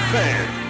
FM.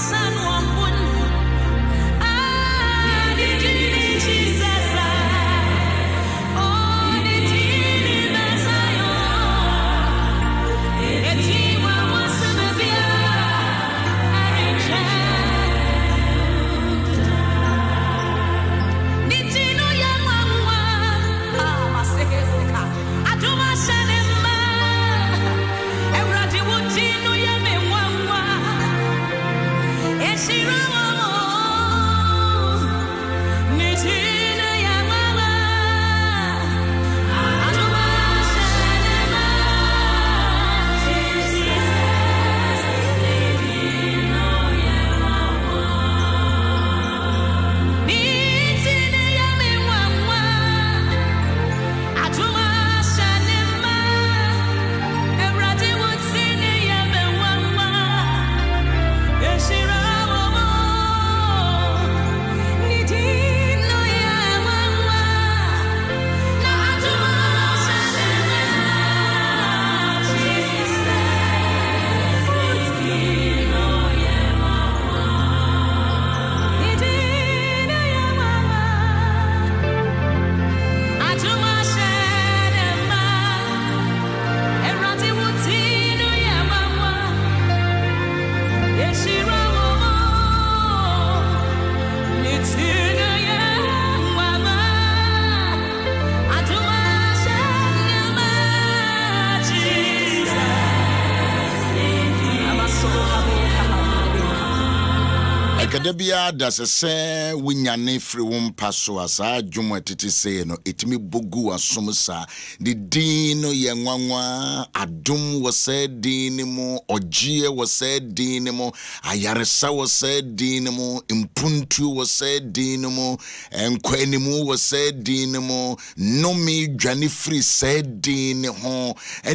Kadabia does a say winyane free won passo as I jumo titi say no itimi bogu asomsa the dino yenwanwa adum was said dinimo ojie was said dinimo ayaresa was said dinimo impuntu was said dinimo enkwanimu was said dinimo nomi dwane free said din ho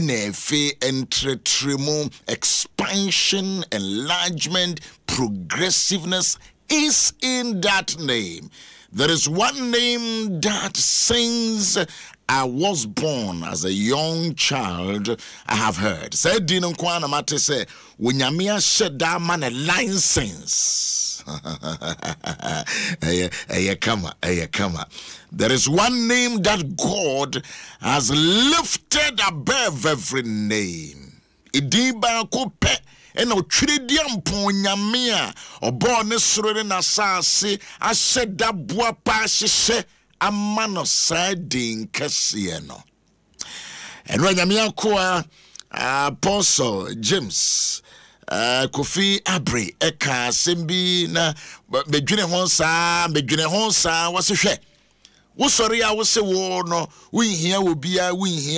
enefe entretremo expansion enlargement progressiveness is in that name. There is one name that since I was born as a young child, I have heard. Said Dino Kwana Mate say, when Yamia shed that man a license. There is one name that God has lifted above every name. Idiba Kope. Eno twiridiam ponyamea obo ne soro na saase ahyeda boa pa hyehye amano sadin kase no eno nyamea ko Apostle James Kofi Abre eka sembi na medwene ho saa wasehwe wo sori a wo se wo no wo hia obia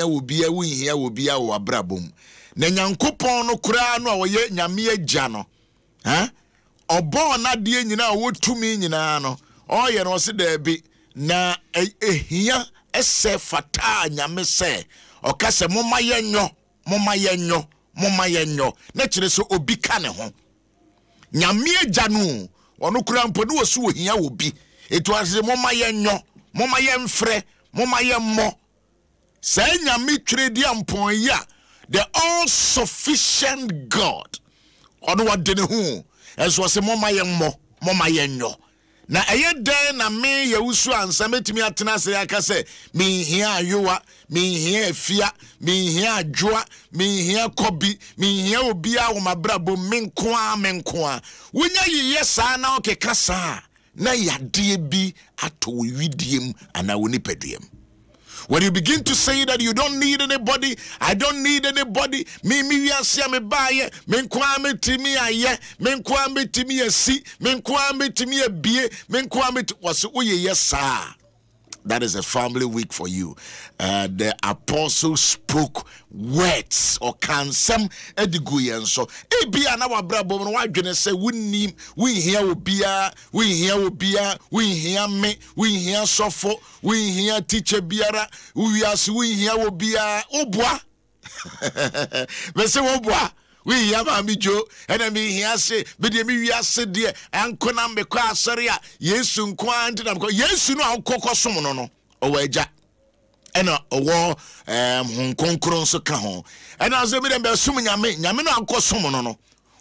wo abrabom na nyankopon no kura no awoye nyame agya no obo na de nyina wo tumi nyina no oye no se da bi na ehia ese fata nyame se okase moma yenyo na kire so obi ka ne ho nyame agya no ono kura mpo no wo so ohia obi etu ase moma yenyo moma yemfre moma yemmo se nyame twire di ampon ya the all-sufficient God. Ono wadene hu. Eso wase moma yenyo. Na eye den na me yewusu ansa metimi atena se aka se me hia ayowa, me hia afia, me hia adwoa, me hia kobi, me hia obi a wo mabrabo menkoa. Wonya yiye saa na okeka saa na yade bi ato widiem ana woni pediem. When you begin to say that you don't need anybody, I don't need anybody, me we are me buy, me kwame timi aye, me kwame timi asi, me kwame timi abie, me kwame was yes sir. That is a family week for you. The apostle spoke words or cansem ediguyen so ebia na wabrabo no wadwene say we hear obia we hear me we hear sofo we hear teacher biara we hear obia obwa me say obwa we hear mamijo and me hear say be de me wiase de ankona me kwa asori a yesu nko ante na yesu no akokko som no owaja ena owo honkonkron so ka ho ena so me dem be sum nyame no ankosom no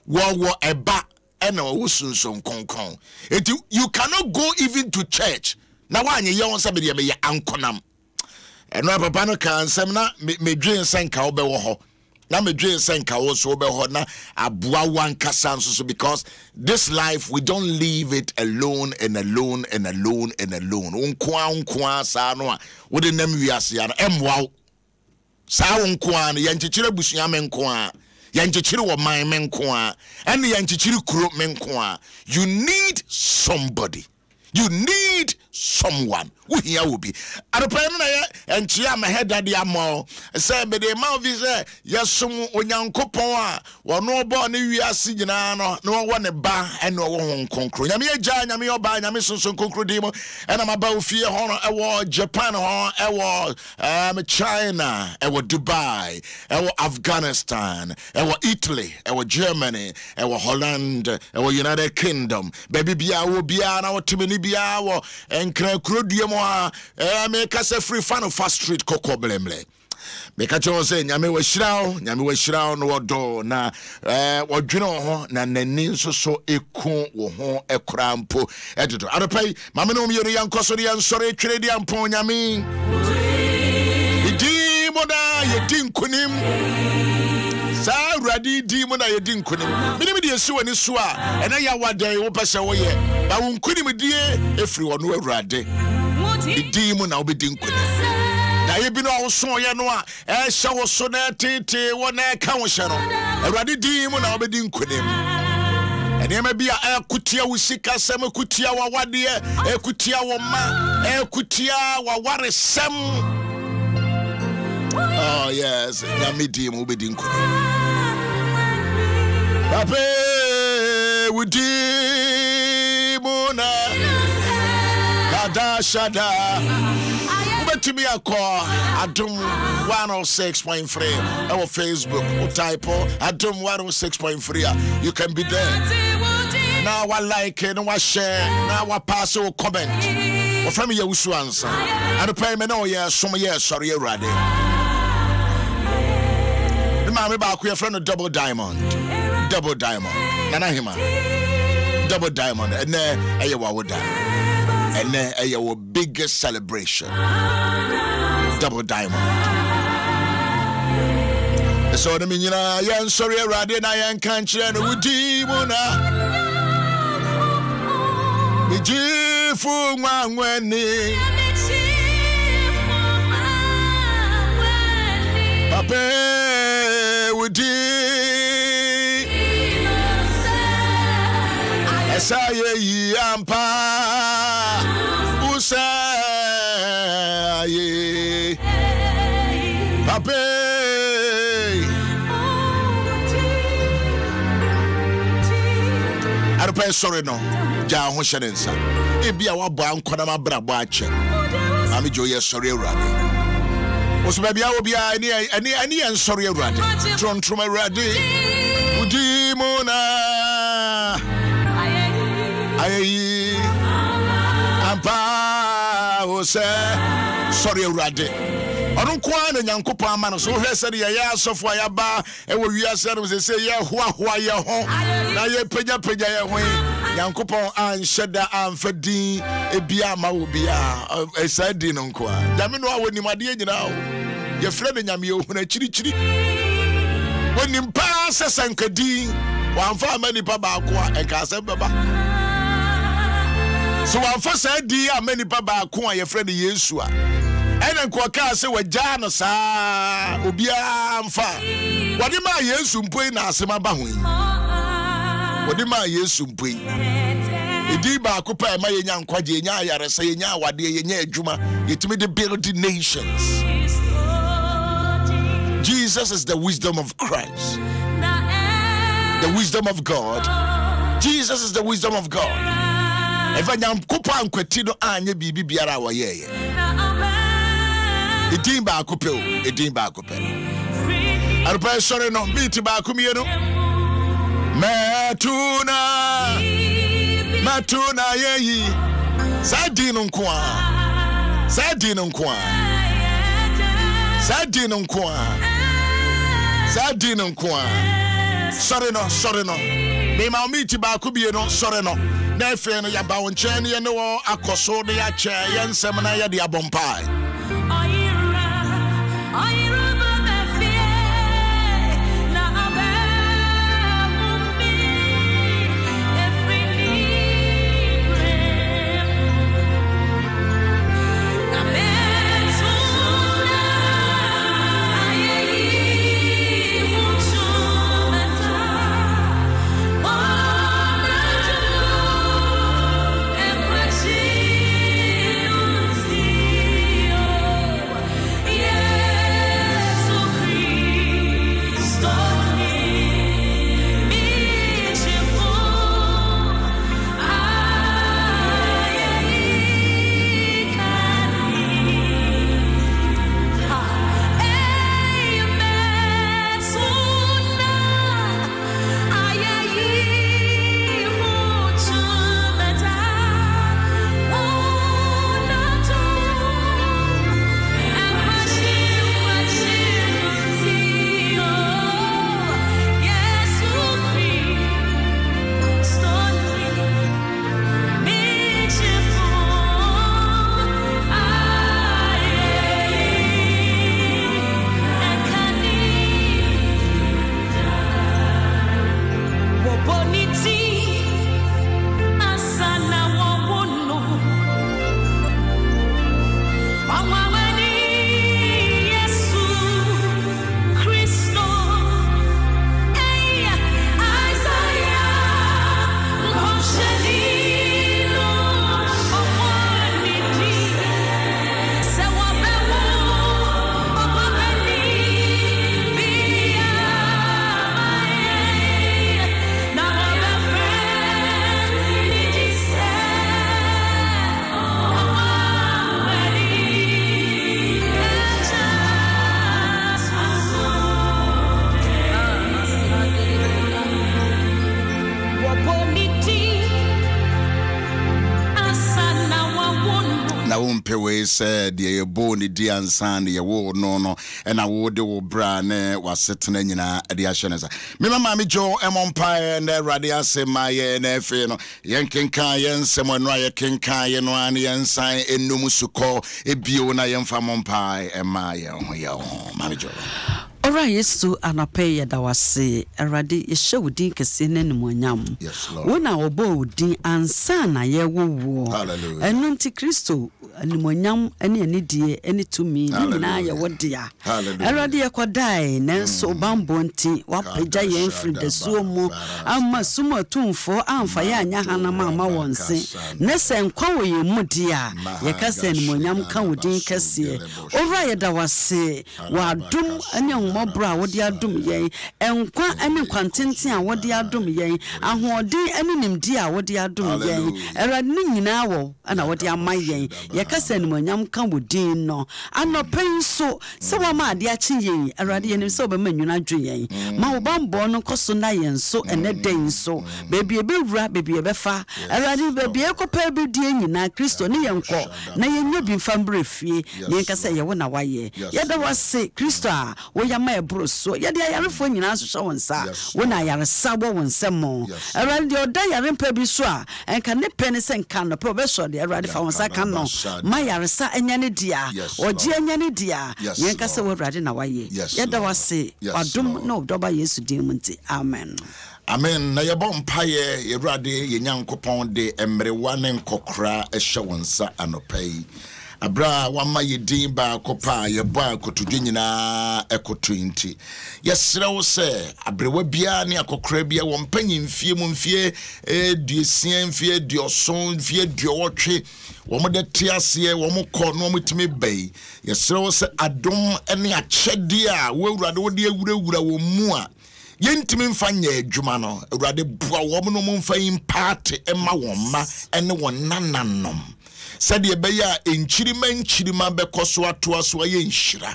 wo eba ena wo sunsun konkon. You cannot go even to church. Na wanye ye won sabe de me ye ankonam. Eno papa no kan sem na me dwen senka wo be wo ho. Na me dwen senka wo so be ho na aboa wan kasa so because this life we don't leave it alone and alone and alone and alone. Unko sa no a wo de nam wiase ya no emwa sa unko an yanchichire busua me nko a yanchichire wo man me nko a ene yanchichire kuro me nko a. You need somebody. You need someone who here will be. At the point and chia my head daddy amo say be the mouth is yesum onyankopon a wono bo ne wiase nyina no one ba and no one konkro nyame agya nyame oba nyame sonson konkro di mo and am about fie ho no Japan ho China Dubai Afghanistan Italy Germany Holland United Kingdom baby bia wo bia na wotimi bia wo enkra krodue mo a make us a free fan of fast street kokoblemle make a cho say nyame wa shiraw no wodo na wodwene ho na nani so eku wo ho ekrampo edodo adopai mame no yero yankoso de yansore twere de ampon nyame idi moda yedin kunim sa radi di mo na yedin kunim minim de yesu wani so a ena ya wadan wo pese wo ye ba won kunim die efri wono awurade idi mo na obedin kunim na ye bi no wo so ye no a hye wo so na tete wo na ka wo hye no awurade di mo na obedin kunim enema bia akutia wo sika sem akutia wa wade akutia wo ma akutia wa ware sem. Oh yes, Yamidi Mubidin Pape Wudi Muna Kadashada Ubetimi Akwa Adum 106.3 our Facebook type Adum 106.3. You can be there. Now I like it, now I share, now I pass or comment. Or from your answer. And the payment oh yeah, some years sorry ready. Me back with a friend of Double Diamond. Nana hima. Double Diamond. And then ayawa woda. And then ayawa biggest celebration. Double Diamond. So the minina yan sorry radi na yan country and wudi muna. Mijifu mangweni. Pape Esaye yampa usaye pape arpa sorry no ja ho hyerensa ebia wabo ankwana mabrabo ache mami joye sorry urade oso bia wo bia ani en sorry urade tron urade udi mona ayi ampa ose sorry urade onu kwa na nyankopon ama no so hwese de ya asofo ayaba ewo wiase no se ye hoahoa ye ho na ye pagya ye ho nyankopon anhyeda amfadin ebia ma wo bia esadi no nko a dame no awoni made nyina o ye frɛ de nyame ye huna chirichiri woni mpa sesankadi wamfa amani pa ba ko a enka asem beba so wamfa sadi amani pa ba ko a ye frɛ de Yesu a ene ko ka se wagya no saa obia mfa wode ma Yesu mpoi na asema ba ho wode ma Yesu mpoi edi ba ko pa ma yenya nkwaje yenya ayaresa yenya awade yenya adwuma yetimi de build nations. Jesus is the wisdom of Christ, the wisdom of God. Jesus is the wisdom of God. Eva nyankopa ankwati no anye bibi biara wa yeye edin ba akopɛ o edin ba akopɛ arpa sorry no beat ba akomie no matuna yeyi sadin nko a sorry no me ma meet ba ku bie no sorry no na efe no ya ba won chen ye no akoso de ya che ye nsem na ye de abompai said ye born the and san ye wo no and I would wo bra ne was sitting nyina e de ahyenesa me mama me jo empire and radio say my na fe no yen kenkan yen sem no aye kenkan ye no an yen san enum suko e bio na yen fa monpai e ma ye ho mama jo. Alright, yes to anape da wase erade ye shewudin kese nenumonyam. Yes Lord. Wona obo udin ansa na ye wowo. Hallelujah. Eno nti Kristo animonyam ene anidie ene tumi nyina ye wodia. Erade ye kodai nenso bambo nti wapagya ye mfiri desuo mu amma sumo tumfo amfa ye anya hanama ma wonse. Nese nkwa wo ye mudia ye kase animonyam kan udin kese. Alright da wase wadum ene mobra wodi adum yen enkwa ane kwantenten a wodi adum yen ahoɔden ane nimdi a wodi adum yen erade ne nyina wo ana wodi aman yen ye kasa nimonyam kan wodin no anopen so se wa ma ade achi yen erade yenim se obema nwuna dwe yen ma wo bambo no koso na yen so ene den so bebi ebewura bebi ebefa erade bebi ekopa ebedie nyina Kristo ne yenko na yenyo bi mfambre fie ne kasa ye wo na waye ye da wase Kristo a wo ma ebroso ye de ayarefo nyina so hye wonsa wona ayaresa bo wonsemo erade de oda yarempa bi so a enka ne pene se nka no pe obeso de erade fa wonsa kan no ma yaresa enya ne dia oje enya ne dia ye nka se wo erade na waye ye da wase adum no doba Yesu din munti amen. Amen. Na yebo mpaye erade ye nyankopon de emrewa ne nkokra hye wonsa anopai. Abra wama yedin ba kopa yebo akotudwe nyina ekotunti yesre wo se abrewa bia ne akokra bia wo mpanyimfie mu mfie duesia mfie duoson mfie duowotwe wo mo de tiase wo mo kɔ no mo timi bai yesre wo se adom ene akyede a wo awurade wo de awurawura wo mu a yentimi mfa nya adwuma no awurade bua wo mo no mfa impact ema wo ma ene wo nananom said ye beya enchirima bekoso atoa so ye nhira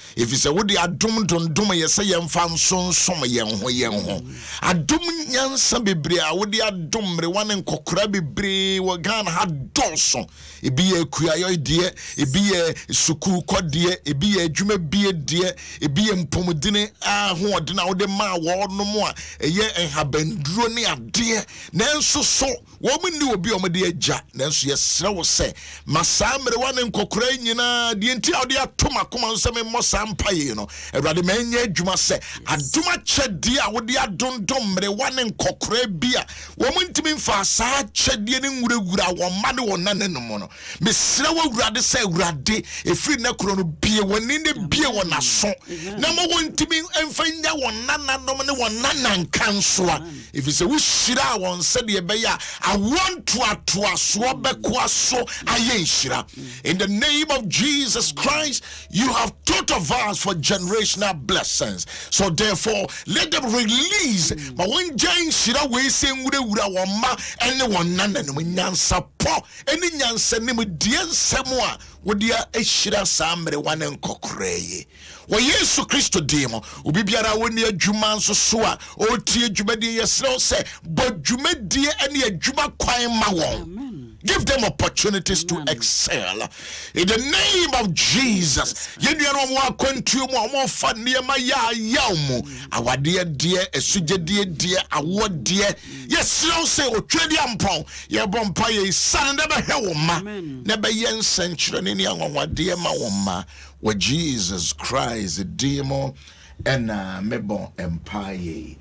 if it's a woody adum dondum ye say yem fan son som yen ho adum nyansa bebre a woody adum rewane nkokora bebre wo Ghana ha donso ebi ye kuayo die ebi ye suku kodie ebi ye adwuma bie die ebi ye mpomudine ho odena wo de ma wo no mo a eye enhabanduro ne ade nanso so wo mni obi omde agya nanso ye sere wo se masamre wane nkokora nyina de enti a wo de atoma koma nso me mo sampaye no Awurade manya adwuma se aduma kyedi a wo de adondom mre wane nkokora bia wo ntimi mfa saa kyedi ne nwuregura wo ma ne wo nanenum no mesre wo Awurade se Awurade efiri na kuro no bie woni ne bie wo naso na mo wo ntimi emfa nya wo nananom ne wo nanankanso a efise wo shira won se de be ya I want to atoaso bekwaso ayenshira in the name of Jesus Christ. You have taught of us for generational blessings, so therefore let them release but when Jane shira we say wura woma ene wonana no nyansa po ene nyansa ne mu die nsemo a wodia ehira samre wane nkokreye wo Yesu Kristo dimo obi biara woni adwuma nso so a o tie adwumadi yesrew se bodwumadi ene adwuma kwan ma won. Give them opportunities to excel in the name of Jesus. Yenuano mo akwantuo mo fa niema ya yawmu awade de esugede de awode yesrew se otwedi ampon ye bompa ye san na be hwe ma na be yensenkyere ne anwade ma wo ma wa Jesus Christ demo ena mebon empire.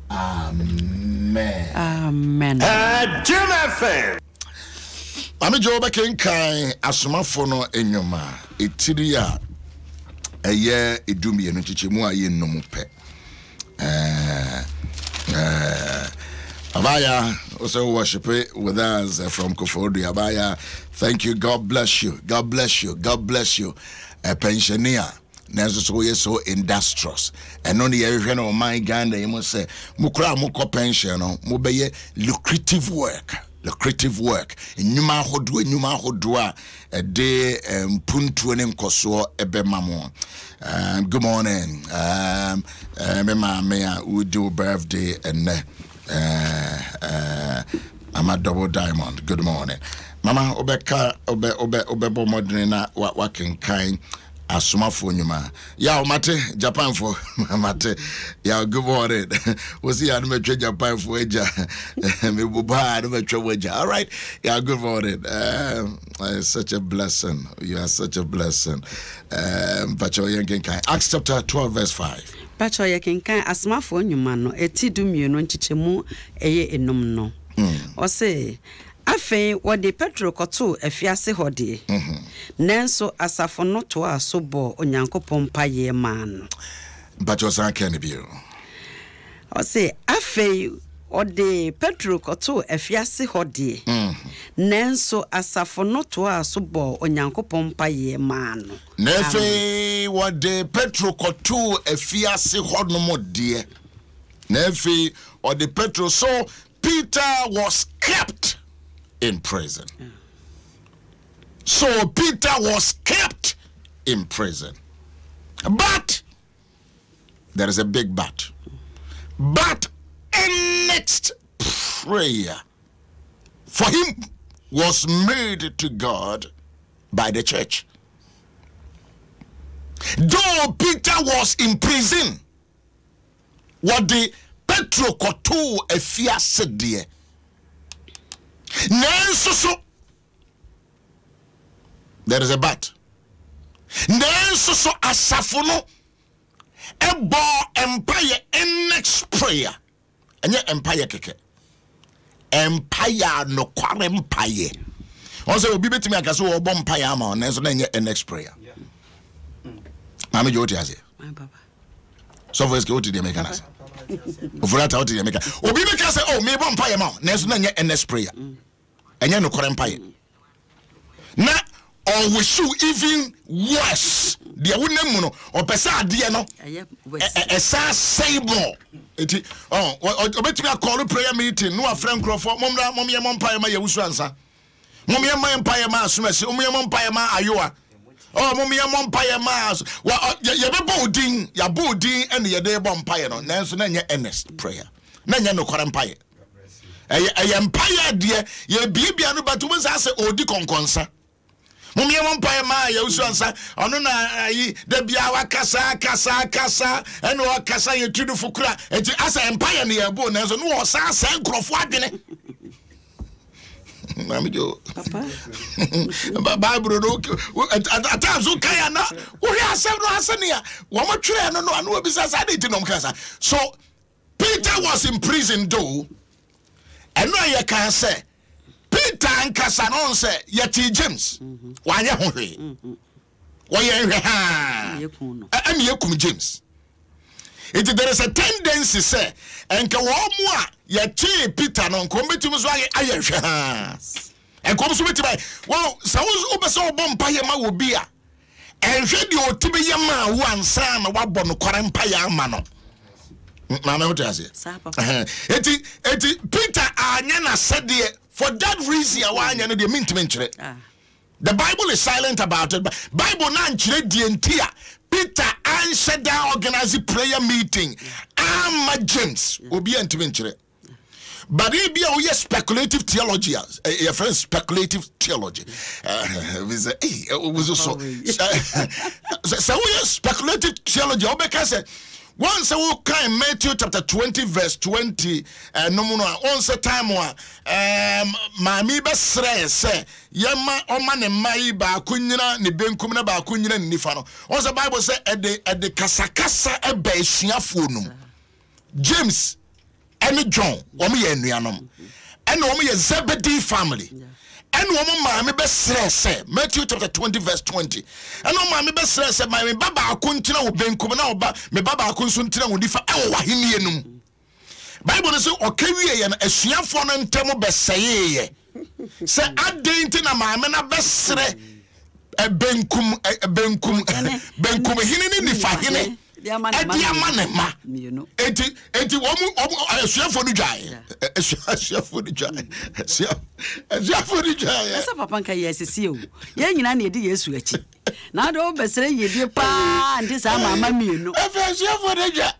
Amen. Amen. Jim FM. Ami joba kenkan asomafo no enwoma etiri a eye edumie no chichemu a ye nnum pe Abaya also worship with us from Kofodu. Abaya, thank you, God bless you, God bless you, God bless you. A pensioner so industrious and only every no my Ghana you must say mukra muko pension no mobeye lucrative work nyuma hodua a day puntu ne nkoso ebe mamo. Good morning, me we do birthday and I'm a double diamond. Good morning, Mama. Obebo modern na working kind. Asumafo nyuma ya mate Japan for mate ya good morning we see anu metwe Japan for eja me buba anu metwe eja. All right, yeah, good morning. It's such a blessing, you are such a blessing. Pacho yenkenkan Acts chapter 12 verse 5. Pacho yenkenkan asumafo nyuma no etidu no nchichemu eye enum no o say afen wode Petro koto afiase hode nanso asafo no to asobo onyankopon paye man but you san can be o say afen wode Petro koto afiase hode nanso asafo no to asobo onyankopon paye man nefe wode Petro koto afiase hode no modie nefe wode Petro, so Peter was kept in prison. So Peter was kept in prison. But there is a big but. But a next prayer for him was made to God by the church. Though Peter was in prison, what the Petro koto efiase die Nenso, there is a but. Nenso asafuno ebo empire in next prayer. And your empire keke. Empire no kware empire. Also obi betimi akaso obo empire ama nenso na nye next prayer. Mami jo tiase. My baba. So for eske oti de mekanas. Ofurata oti de meka. Obi be ka say oh me bo empire ma nenso na nye next prayer. Enye no kware empire. Na or we should even worse. The woman no or pesa ade no. Esa sable. Eti oh obetimi call prayer meeting no afran crofo mom ye mom empire ma ye wusu ansa. Mom ye ma empire ma asumasi, mom ye mom empire ma ayoa. oh mum ya mompaye mas ye be bodin ya bodin ene ye de bompaye no nanso na nya earnest prayer na nya no kwara mpaye eye mpaye de ye bibia no batum sa se odi konkonsa mum ya mompaye ma ya usu ansa ono na yi da bia wa kasa ene wa kasa ye tudu fukura enti asa mpaye ne ye bo nanso no wo sa nkrofo adwene Mamijo papa Bible no at times okay na we asem no asenia wo mo twere no no no bisa sa dey tinom kasa. So Peter was in prison though and no ye can say Peter and kasa no say yeti James wanye ho hwe wo ye hwe ha am ye kum James. There is a tendency say enke wo mu a ye chi Peter no nkombetum so aye hwe ha enkom so beti bai wo sa wo obeso obom paye ma wo bia enhwe de otibe ye ma wo ansa na wabɔ no kware mpaye ama no na me wote ase eti Peter anya na sede for that reason awanya no de mintime nkyere. The Bible is silent about it, but Bible na nkyere die ntia Peter answered that organized prayer meeting. I'm James. Obi antime nkyere. But it be a speculative theology. Your friend speculative theology. We say, hey, it was also so speculative theology. Obeka say once we can Matthew chapter 20 verse 20 no once a time mami be sre say yema oma ne mai ba kunyina ne benkum na ba kunyina ne nifa no. Once the Bible say e de kasakasa e ba esuafo num. James and John omo ye nuanom and omo ye Zebedee family. And woman mammy best say Matthew chapter 20 verse 20. And no mammy best say my baba kuntina will ben kumana ba me baba kunsuntina will differ our hinianum. Bible is okay we and a shia for an temo best say say I didn't na mamma best say a benkum hinin ni fahine. Diamanema, eti womu for the giant, for the giant, for the giant. Asa papa nka yesi o. Ye nyina na edi Yesu achi. Na do besere ye die pa ndi sa mama mienu. For the giant.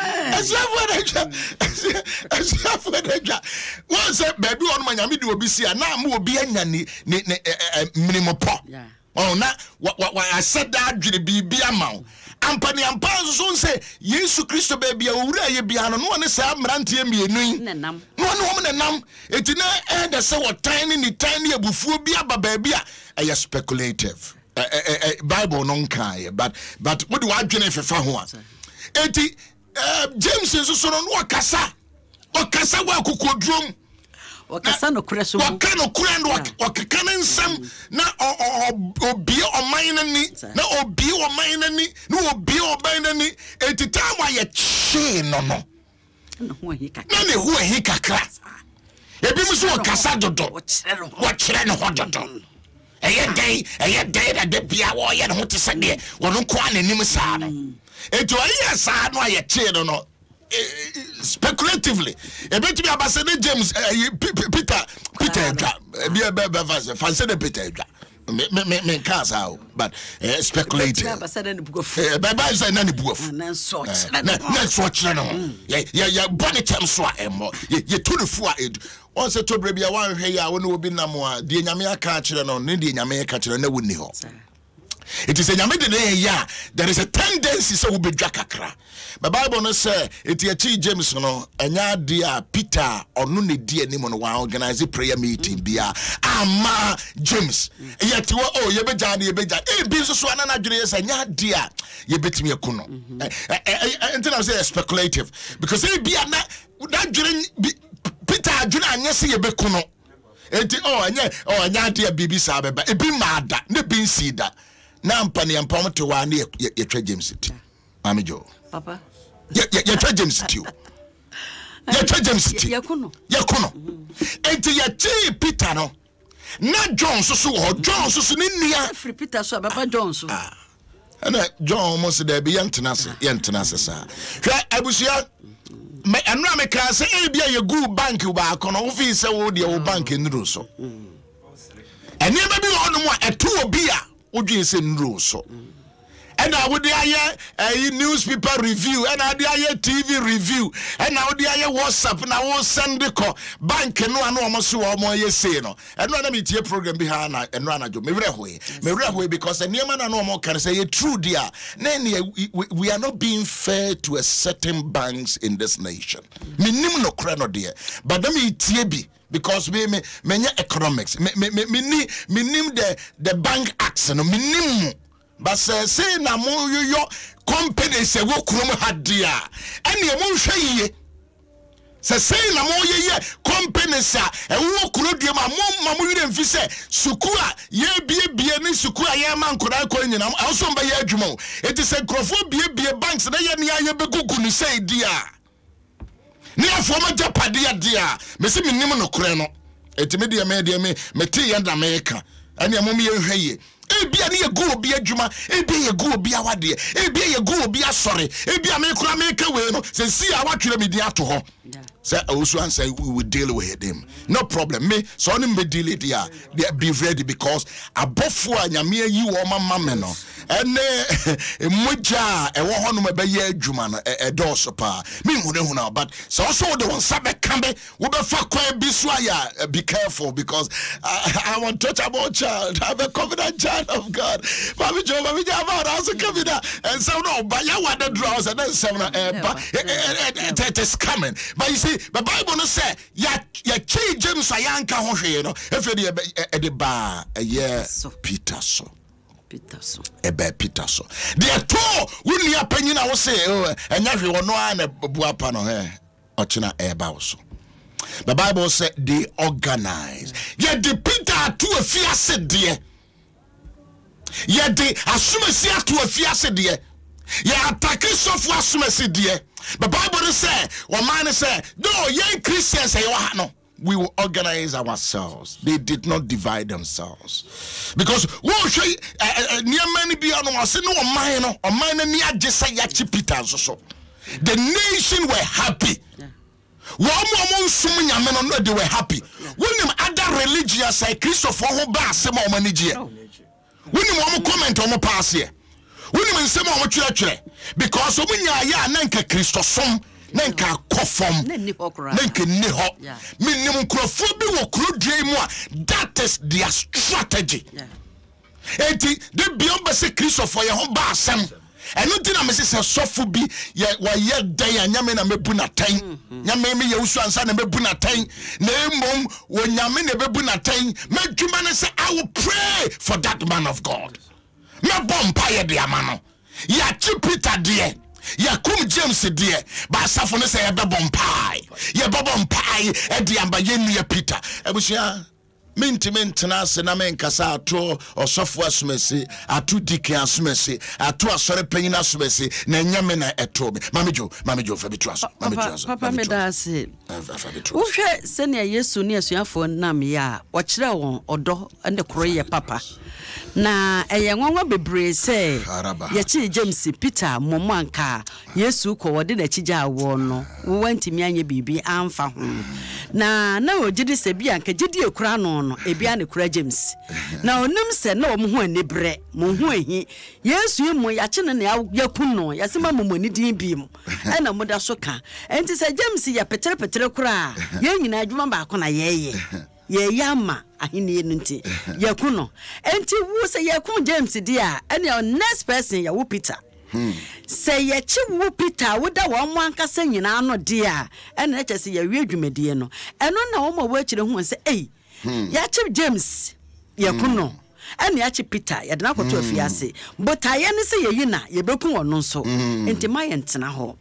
For the giant. Once baby on my nyame de obi sia na ma obi anya ni minimum po. Oh na I said that dwene bibia ma. Ampani ampanzo so say Yesu Kristo baby awura ye bia no no ne sa mrantie mienu nenam no nenam etina the say what tiny abufuo bi aba baby a speculative Bible no nkai but what do adwene fefa ho a eti James so no wakasa wa kokodrum wakasa no kure so wakano kure ndo wakakana nsam na obi omanani na obi omanani na obi omanani eti time ya chi no na ne ho hi kakra ebi muso wakasa dodo wo kire no ho dodo eye dai da de bia wo ye no te sade wono ko ananim saa no eti oye saa no ya chi no speculatively a bit to be ambassador James Peter fancy the Peter me casa but speculative ambassador Bible say na buof na so chire ya bonitem so emo ye tunufu a edu on se to brebia wan hwe ya woni obi nam a de nyame aka chire no ne de nyame aka chire na woni ho. It is a nyame there is a tendency so we be kakra. The Bible no say it ye James no enya dia Peter onu ne die ni mo no wa organize prayer meeting bia ama James yet oh ye be jan e bi so ana na dwere say nya dia ye betimi ekuno until I say speculative because e bia na that dwere Peter adwere anya se ye bekuno enti anya dia bibi sa beba e bi maada ne bi nsida na ampani ampam to wa na ye twa James ti mami jo papa ye twa James ti o ye twa James ti ye kuno enti ye chi Peter no na John so John so ni nia free Peter so baba John so ana John almost there be yentena se sa hwa abusia me anura me ka se e bia ye go bank ba kono wo fi se wo de wo bank nru so ene ba bi ono mo eto obi a wodwen se nro so and I would a newspaper review and I would TV review and I would WhatsApp and I will send the call bank and no one almost more say no and run a media program behind and run a job. Me way because the near man and no more can say true dear. We are not being fair to a certain banks in this nation. Minimum no crano dear, but let me TB. Because me economics me the bank acts no minimum. But say na mo yo company say wo krom hadia ene mo hwe ye say na mo ye company sa e wo kro die ma mo yire mfi se suku a ye bie ni suku a ye man koda ko nyina also mba ye adwuma eti se krofo bie banks na ye ne aye begugu ni say dia ni afo ma japade dia me se minim no kore no eti me dia me te ye da me ka ene mo me ye hwe ye ebia ne yegu obi adwuma ebia yegu obi awade ebia yegu obi asore ebia me kura me ka we no se si a watwere me di ato ho say also and say we will deal with him no problem me so only me deal it there be ready because abofo anyame yi wo mama me no ene moja e wo ho no me be ye adwuma no e dos pa me hu but so also the one sabe kambe wo be fa kwa bi so ya be careful because I want to touch about child have a covenant child of God mami jo about also covenant and so no but ya what the draws and then seven it is coming but you see the Bible no say ya chi James ayanka ho hwe no efedi e de ba ye Peter so the two when you penny I will say and every one no an buapa no ochina eba so the Bible said they organize ye the Peter to a fiase de ye de asumesi to a fiase de ye attack software asumesi de the Bible say one man say no ye Christians say no we will organize ourselves. They did not divide themselves because near many be on was no mine near just Peter so the nation were happy. They were happy. When other religions say Christopher who bass some money when you comment on my pass here when you say more church because when you are nanka Christosom nanka kofom nanka niho minimum crofobia wo krudie mu that is their strategy enti the beyond say Christopher ye ho ba asem eno ti na me say sofo bi ye wa ye dan anyame na mebu na tan nyame me ye usu ansa na mebu na tan na emom wo nyame na bebu na tan medwuma ne say I will pray for that man of God me bompa ye de amano ya chi Peter de ya kum James de ba safo ne say ye be bompa ye be bompa e de amba ye nua Peter ebusia Mint na se na men kasa ato osofo asumesi ato dike asumesi ato asore panyina asumesi na nyame na eto me mamejo fa bitu aso papa me da se wo hwe se ne Yesu ne asuafo nam ya wo kire won odo ande koroye papa na eye nwanwa bebre se ye chi James Peter momanka Yesu ko wode na chija wo no wo wantimi anye bibi amfa ho na ogidi se bia nka gidi ekura no ebia ne kura James na onum se na omho anibre mo ho ehi Yesu mu ya kye ne yakun no ya sema momoni din bi mu na moda so ka enti se James ya petere kura ye nyina adwuma ba ko na ye yama ahini nti yakuno enti wo se yakun James dia ene next person ya wo Peter say ye chi wo Peter wo da wo anka se nyina no dia ene eche se ya wie dwumadie no eno na wo ma wo akire hu se ya chi James yakuno ene ya chi Peter ya dena kwato afiase but aye ne se ye yina ye beku wono nso enti ma ye ntena ho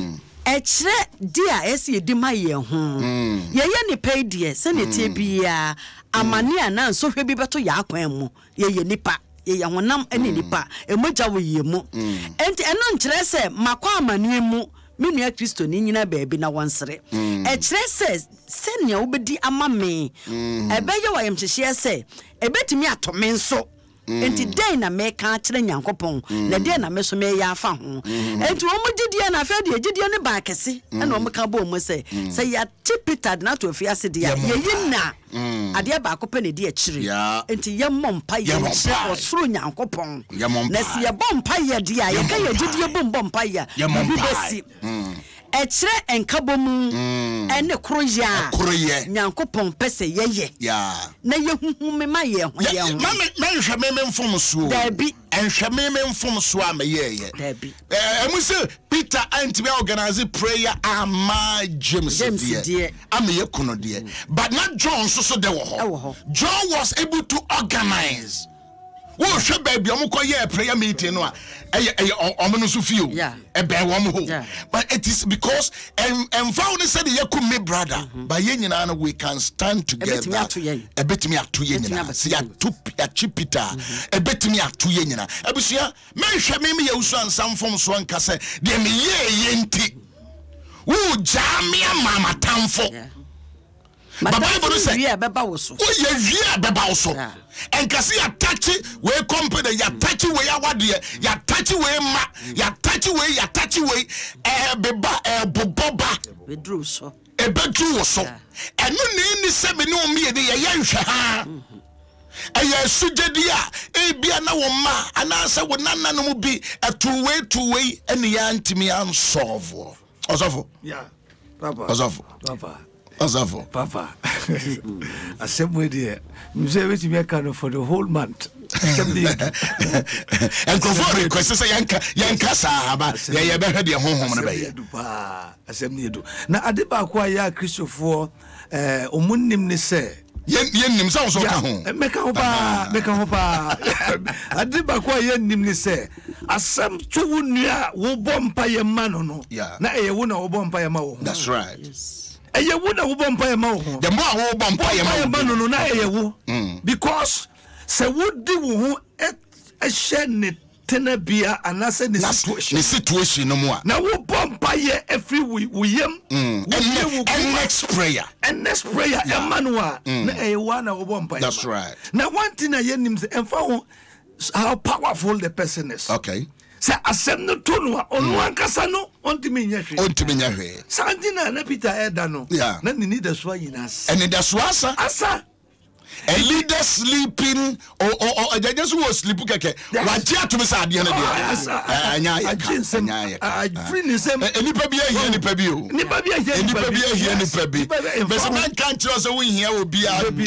echre dia esi edima ye ho ye ni pedie se ne tie bia amane na nso hwe bi beto ya akwan mu ye nipa ye honam ene nipa emoja wo ye mu enti eno nkyere se makwa amane mu menua Kristo ni nyina baabi na wonsere echre se nea obedi ama me ebeye wayem hyehye se ebetimi atome nso enti den na me ka kire Nyankopon na den na me so me ya afa ho enti wo mo gidie na afa de gidie ne ba kese na wo mo ka bo mo se ya Peter na to afia se de ye yina ade ba akopɛ ne de akire enti ye mompa ye osoro Nyankopon na se ye bompa ye de a ye ka ye gidie bompa ye bi besi ekire enkabomu ene kroya Nyankopon pese yeye na ye huhu me ma ye ho ye ho ma nhwe me mfom so dabi nhwe me mfom so am ye dabi emu se Peter anti organize prayer ama James die am ye kuno die but not John so de wo ho John was able to organize wo hwe baby omokoye prayer meeting no a omono so feel ebe wo mo ho but it is because and found said yekum me brother but ye nyina no we can stand together ebetimi ato ye nyina se ya to Peter ebetimi ato ye nyina abusua me hwe me ye usu ansam fom so anka se de me ye enti wo jamia mama tamfo But Bible says, "Oh, yeah, beba also." And kasi ya touchy we company ya touchy we awade ya touchy we ma ya touchy we beba boboba we drew so bedru so eno ni se me no me de ye nhwe ha aya sugedi a bia na wo ma anase wo nana no bi two way ene ya ntimi an solve osofo yeah papa Osafo papa assembly there mse weti me kan for the whole month assembly and for request say yanka sahaba ye be hwede honhom na be assembly do na ade ba kwa ya Christopher omunnim ne se yennim sa so ka ho meka ho pa ade ba kwa yennim ne se asem twu nua wo bompa ye ma no na eye wo na wo bompa ye ma wo. That's right. Eye wo na wo bompa ye ma wo. The more wo bompa ye ma no na eye wo because se wo di wo ho e hye ne tenabia anase ne situation no mo a na wo bompa ye every we yam and next prayer Emmanuel na eye wo na wo bompa. That's right. Now one thing I yenim se emfa how powerful the person is. Okay. Say asem no tonu onu ankasa no ontimi nya hwe santina na Peter Eda no na ni need so yina and the swasa asa a leader sleeping or just was sleep keke wajia to me sa ade na dia anya free ni sem enipa bia hia nipa bi o enipa bia hia nipa bi bese man kan tro so we hia obi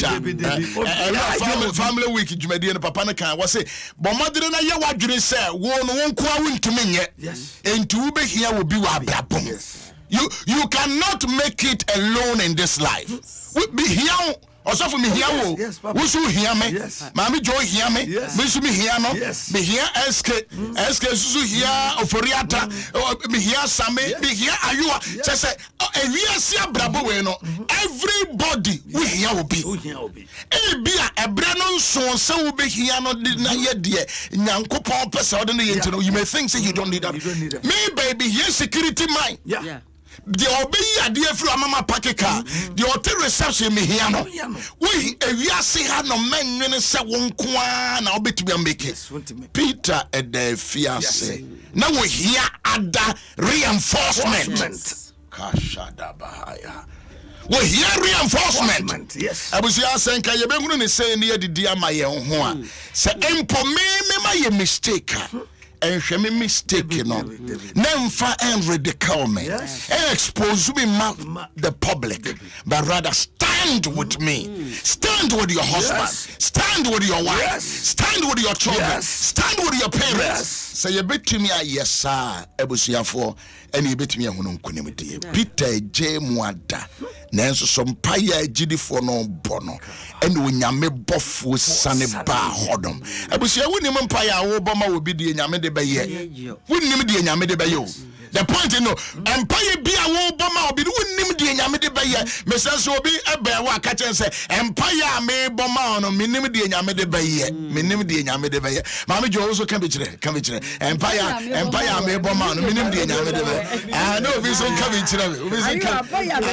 a family week dwumadi no papa no kan wo se bomodere na ye wadwene se wo no wonko a wontumi nye enti wo be hia obi wa abrabom you cannot make it alone in this life we be here. Also for me here wo so here me mama jo here me me so me here no me here SK so here oforiata me here same me here ayua say ewiase abrabo we no everybody we here will be bia ebre no nso se wo be here no na ye de Nyankopon pese o de no ye ntino you may think say you don't need that me baby here security mine the obey ade afro mama pakeka the hotel reception me here no we ewiase ha no menwene se wonkoa na obetumi make it Peter edefiase na we here ada reinforcement kashada bahaya we here reinforcement yes abusia senka ye behunu ne say ne yedidi amaye ho a se empo me ma ye mistake and shame mistake no nemfa and ridicule me expose me the public but rather stand with me stand with your husband stand with your wife stand with your children stand with your parents say you betumi ayesa ebusuafo and you betumi ehunu nkonimdie Peter Jemuada nanso so mpaya agidifo no bono and onyame bofo sane ba hodom ebusia wonim mpaya wo boma wo bi die nyame de beye wonim die nyame de beye o The point no empire bi a wo boma obi no nim de nyame de baye me sense obi ebe wa ka chen say empire me boma no me nim de nyame de baye me nim de nyame de baye ma me jo so kan be kire empire me boma no me nim de nyame de baye ah no obi so kan be kire obi so kan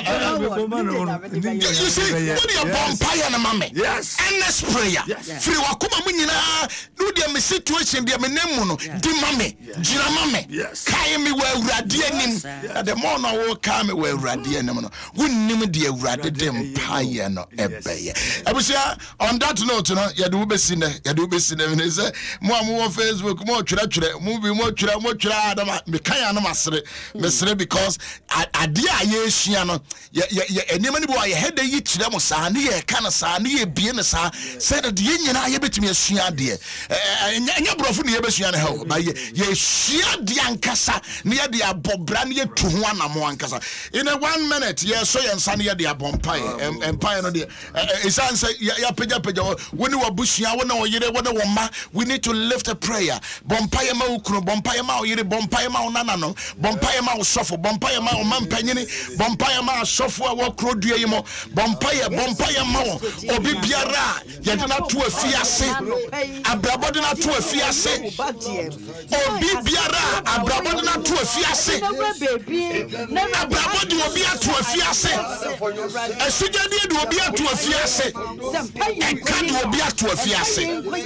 you see when you empire na mame yes endless prayer free wakoma mu nyina no de me situation de me nemu no di mame gira mame kai me wa awurade anim the more no wo kai me wa awurade anim no wonnim de awurade de empire no ebeye abusia on that note no ye de wo besi ne me say mo am Facebook mo twere mo bi mo twere adama me kan anam asere me sere because ade a ye hia no ye enema ni bo ye hede yi kyere mo saa ne ye ka na saa ne ye bie ne saa say that ye nyina ye betimi asua ade enya brofo ne ye besua ne ha ba ye hia de ankasa ne ye de abobra ne ye tu ho anamo ankasa in a 1 minute ye so ye nsa ne ye de abompai empire no de isan say ya pega woni wabusua wona oyire wona woma we need to lift a prayer bompai ma ukru bompai ma oyire bompai ma onana no bompai ma osofo bompai ma omampanyini bompai ma asofo a wokro dua yimo bompai ma obi biara ye de na to afiase abrabode na to afiase obi biara abrabode na to afiase abrabode obi ato afiase esujade de obi ato afiase enka de obi ato afiase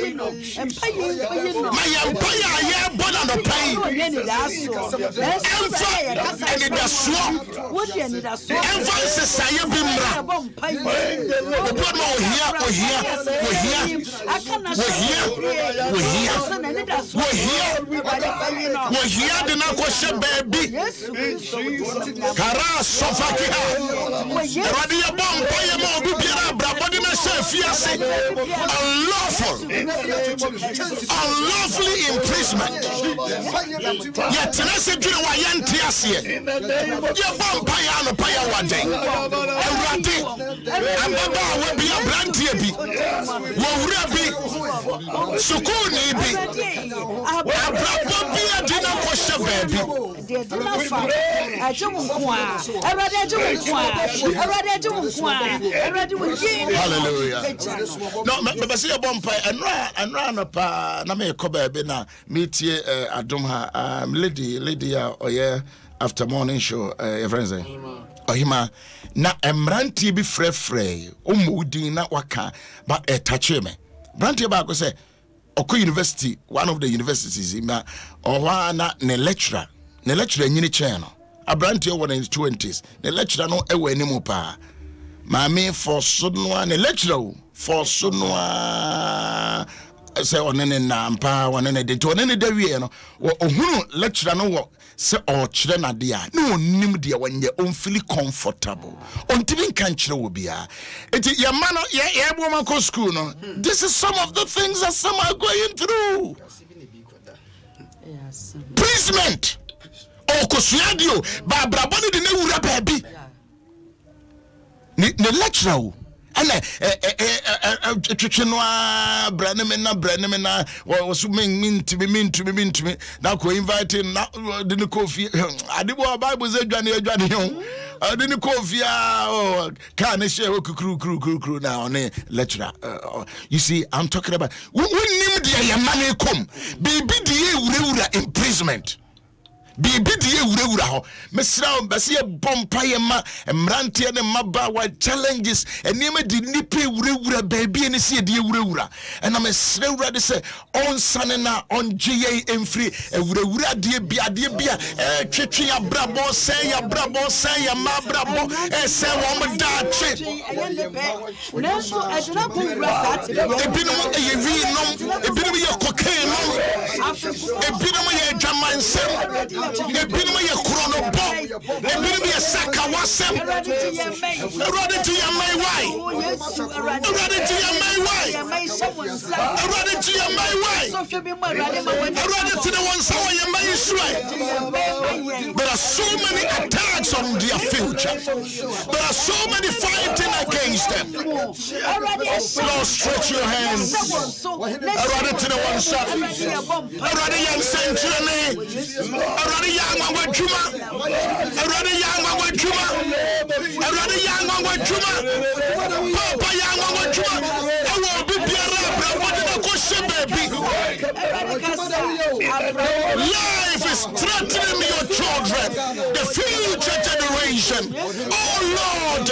my empire ye born on the pay enfa and the swap emphasis aye bimra obi no here de na ko she baby kara sofaki ha erade ye bompa ye ma obi biara brabode na she fiase unlawfully imprisonment yet na se dwere wa ye ntiase ye bompa ya no pa ya waden erade ambaba wa bi abrantie bi wo wura bi sukuni bi abrabo bi adina ko she baby hallelujah no me say bompa enra no pa na me ko baby na metie adom ha lady oye after morning show your friends ohima na emrantie bi frefre omudin na waka ba etache me brantie ba ko say Oko University, one of the universities in na ne lecturer nyini channel. A branch over in his 20s. The lecturer no ewe anymore pa. Mami for sunwa ne lecturer for sunwa say onene na mpa onene de to onene de wie no. Ohunu lecturer no wo se o kire na de a no nim de wanye on feel comfortable. Ontimi kan kire wo bia. Enti ye ma no ye bo ma ko school no. This is some of the things that some are going through. Yes. Imprisonment. O ko suadio ba braboni de na wura baabi. Ne lecturer ana twetwenwa brane na was mean to me na ko invite na de ne kofi adebo bible say dwane ho de ne kofi a ka ne share kukuru na on lecturer. You see, I'm talking about we nim de ya mane kom bibi de wura imprisonment bibi de wura ho mesra bese bompa ye ma emrante ne maba wa challenges enema di nipe wura baby ne se de wura and am mesra wura de se on sane na on gye emfri wura de bia twetwe ya brabo se ya ma brabo se wo mo da che neso aduna ko wura sat ebinum ye vi nom ebinum ye cocaine nom ebinum ye jamansem ebinum ye krono bo ebinum ye saka wasem. Ready to your my way. Ready to your my way. Ready to your my way. There are so many attacks on their future. There are so many fighting against them. Lord, stretch your hands. Arade to the one shot. Arade young century. Arade young one juma. Arade young one juma. Arade young one juma. Papa young one juma. I will be life is threatening your children, the future generation. Oh Lord.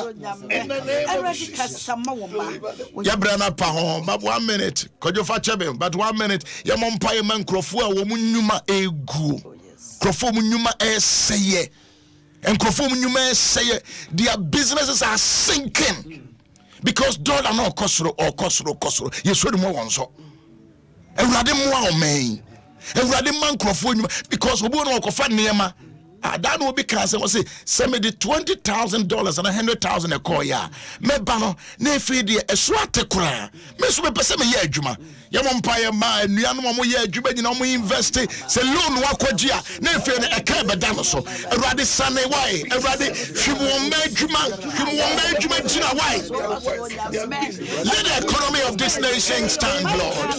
Yabrana Pahon, but 1 minute. Kojofa Chebe, but 1 minute. Yamompire man Crofua, Womunuma egu. Crofomunuma say, and Crofomunuma say, their businesses are sinking. Because dollar no kosro or kosro. Yes, what more one so. And rather more man. And rather man crofone because we won't offer Nema. That will be cancer. Was say, send me the $20,000 and $100,000 a call. Ya, me bano, ne feed a swat cry. Miss Webber, me ye juma. Yamompire man, Yamu ye juba, you know, we invest. Say loan wakwajia, ne feed a cab damaso. A rather sunny way, a rather she won't make juma, Gina way. Let the economy of this nation stand, Lord.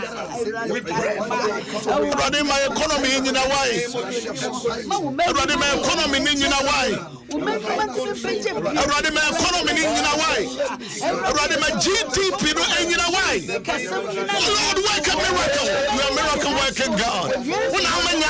Rather my economy in a way. Rather my economy in a way. Rather my economy in a way. Rather my GDP in a way. Lord, work a miracle. You are miracle working God. When I'm an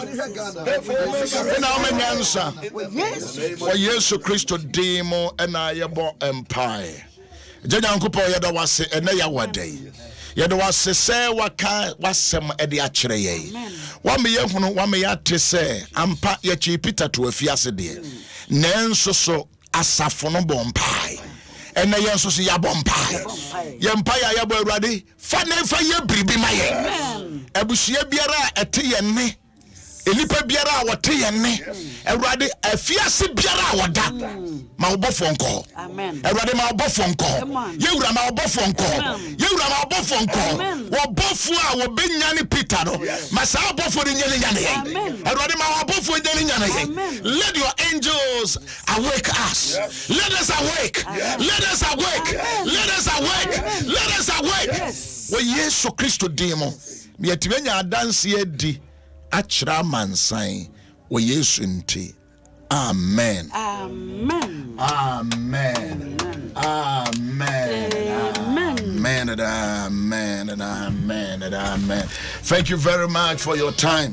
answer. For Jesus Christ demo and I abo empire. Janyankupo yada wase ene ya wade. Yada wase se waka wasem ede akyere ye. Wa me yehunu wa me yate se ampa ye chi Peter to afiase de. Nenso so asafo no bompai. Ene yenso so ya bompai. Ye empire ya bo Awurade fa ne fa ye bribi maye. Abusua biara ete ye ne. Elipa biara wote ye ne. Awurade afiase biara woda. Ma obofo nko. Amen. Awurade ma obofo nko. Yewura ma obofo nko. Yewura ma obofo nko. Wo bofo a wo benyane Peter no. Ma sa obofo de nyane nyane. Awurade ma obofo nyane nyane. Let your angels awake us. Let us awake. Let us awake. Let us awake. Let us awake. Wo Yesu Kristo demo. Me yetibenya adanse edi achra mansan wo Yesu nti. Amen. Amen. Amen. Amen. Amen. And amen. And amen. And amen. Thank you very much for your time.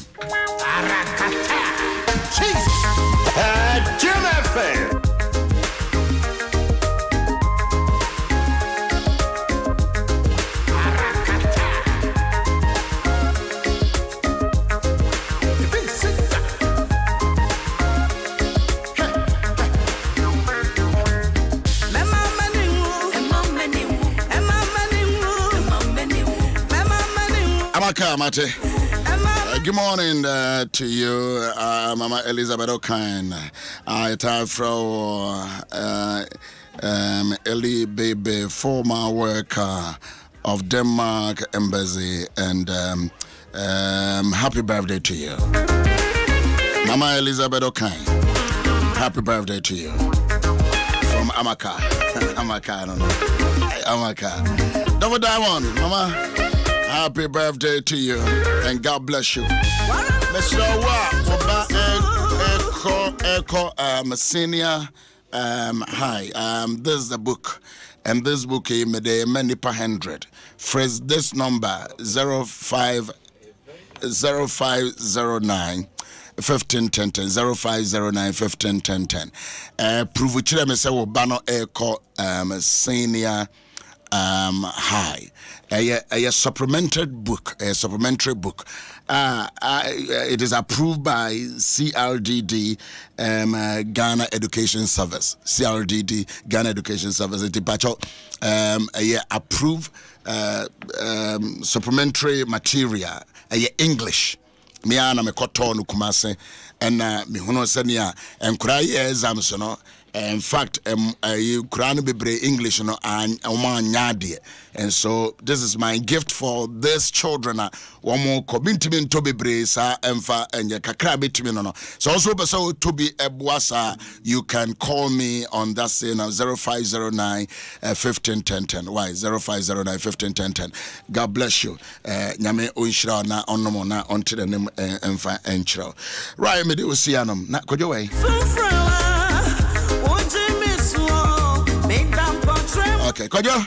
Jesus. Jim FM. Mate. Good morning to you, Mama Elizabeth O'Kine. I time from Eli Baby, former worker of Denmark Embassy, and happy birthday to you, Mama Elizabeth O'Kine. Happy birthday to you from Amaka. Amaka, I don't know. Amaka. Double Diamond, Mama. Happy birthday to you, and God bless you. Mr. Echo, senior, hi. This is the book, and this book is many per 100. Phrase this number 0509 1510 0509 1510. Prove which me say wo bano Echo senior. Hi, a supplemented book, a supplementary book. It is approved by CRDD, Ghana Education Service. CRDD, Ghana Education Service. It is approved supplementary material. English. Miana me koto no kumase and me hono senia and cry exams no In fact, you Quran be English no and and so this is my gift for these children. One more commitment to be bresa emfa and kakra bitimi no. So also person to be ebwasa, you can call me on that say now 0509 151010. Why 0509 151010. God bless you. Nyame onshira na onomo na onto the name emfa enchiro. Right me de osianom na kojo way. Okay, Kojo.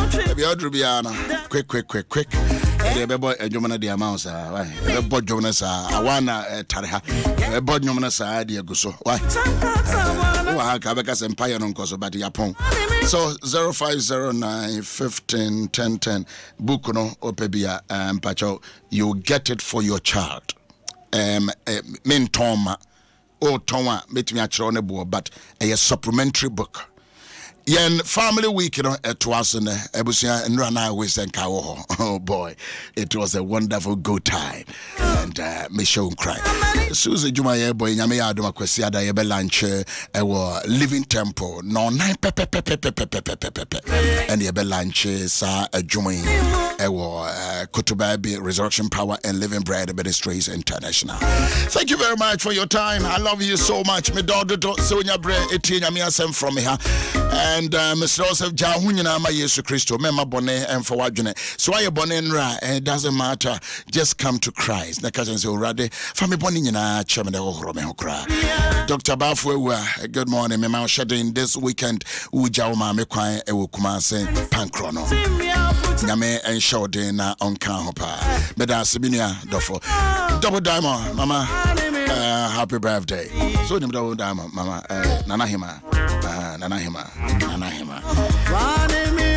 Quick. The boy Jomana de Amounts, a boy Jonas, a one Tarha, a boy Jonas, idea Guso. Why? Cabacas Empire on Coso Bati Yapon. So 0509 151010 Bukuno Opebia and Pacho, you get it for your child. Min Toma, or Toma, meet me at Chronebo, but a supplementary book. Yen family week, it was in Ebusia and Rana with and Kao. Oh boy, it was a wonderful good time. And me show cry. Susie Jumaya boy, Yamia Duma Quesiada Yebelanche, a living temple, no 9 pepe. And Yebelanche, sa a Jumay, Kutubabi, Resurrection Power and Living Bread Ministries International. Thank you very much for your time. I love you so much. Me daughter, Sonia Bre, Etienne Yamiasem from here. And Mr. Joseph Jahunyana ma Yesu Christo mema bone and for wajune. So why bone nra it doesn't matter. Just come to Christ. Na kaje say urade fami bone nyina cheme de ohoro me hokra. Dr. Bafwe, good morning. Me ma shedding this weekend uja ma me kwan e wo Kumase Pankrono. Nyame enshode na onka hopa. Beda sibinia dofo. Double diamond mama. Happy birthday. So nim double diamond mama. Nana hima. Nana hima.